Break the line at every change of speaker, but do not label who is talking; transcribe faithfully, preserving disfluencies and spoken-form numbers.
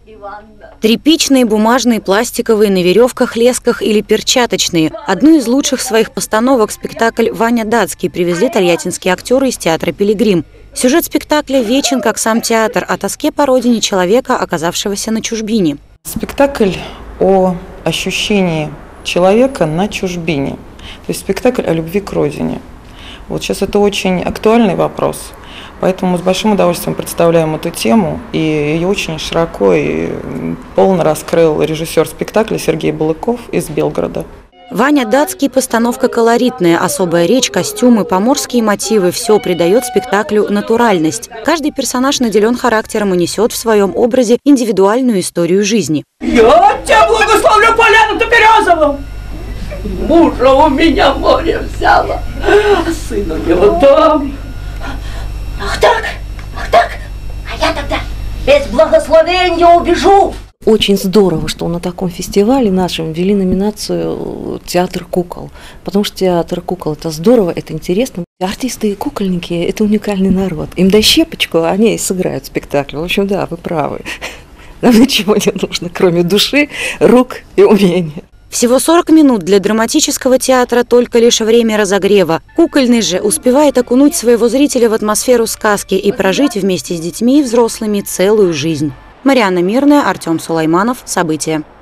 Тряпичные, бумажные, пластиковые, на веревках, лесках или перчаточные. Одну из лучших своих постановок спектакль «Ваня Датский» привезли тольяттинские актеры из театра «Пилигрим». Сюжет спектакля вечен, как сам театр, о тоске по родине человека, оказавшегося на чужбине.
Спектакль о ощущении человека на чужбине. То есть спектакль о любви к родине. Вот сейчас это очень актуальный вопрос. Поэтому мы с большим удовольствием представляем эту тему, и ее очень широко и полно раскрыл режиссер спектакля Сергей Балыков из Белгорода.
«Ваня Датский» – постановка колоритная, особая речь, костюмы, поморские мотивы – все придает спектаклю натуральность. Каждый персонаж наделен характером и несет в своем образе индивидуальную историю жизни.
Я тебя благословлю поляну-то березовым! Мужа у меня море взяло, а сына не отдам.
Ах так, ах так, а я тогда без благословения убежу.
Очень здорово, что на таком фестивале нашем ввели номинацию «Театр кукол». Потому что театр кукол – это здорово, это интересно. Артисты и кукольники – это уникальный народ. Им дай щепочку, они сыграют спектакль. В общем, да, вы правы. Нам ничего не нужно, кроме души, рук и умения.
Всего сорок минут для драматического театра, только лишь время разогрева. Кукольный же успевает окунуть своего зрителя в атмосферу сказки и прожить вместе с детьми и взрослыми целую жизнь. Марианна Мирная, Артем Сулайманов. События.